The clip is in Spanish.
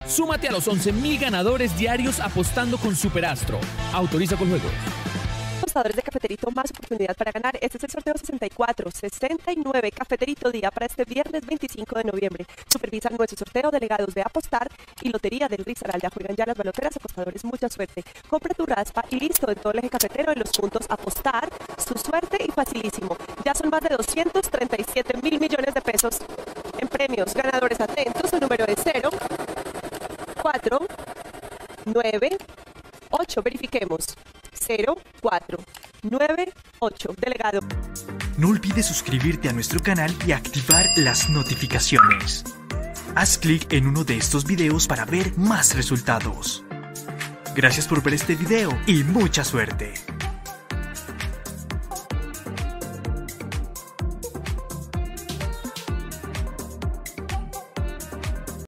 Súmate a los 11.000 ganadores diarios apostando con Superastro. Autoriza con juegos. Apostadores de Cafeterito, más oportunidad para ganar. Este es el sorteo 6469 Cafeterito Día para este viernes 25 de noviembre. Supervisan nuestro sorteo delegados de Apostar y Lotería del Risaralda. Juegan ya las baloteras, apostadores, mucha suerte. Compra tu raspa y listo, en todo el eje cafetero en los puntos Apostar. Su suerte y facilísimo. Ya son más de 237.000 millones de pesos en premios. Ganadores atentos, el número es 0, 4, 9, 8. Verifiquemos. 0, 4, 9, 8. Delegado. No olvides suscribirte a nuestro canal y activar las notificaciones. Haz clic en uno de estos videos para ver más resultados. Gracias por ver este video y mucha suerte.